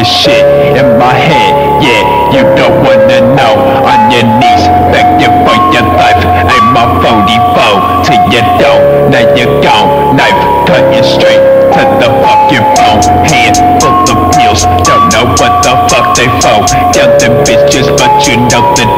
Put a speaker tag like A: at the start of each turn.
A: this shit in my head. Yeah, you don't wanna know. On your knees, begging for your life. Aim my 44 till you don't. Now you're gone, knife cutting straight to the fucking bone. Hand full of pills, don't know what the fuck they for. Young them bitches, but you know that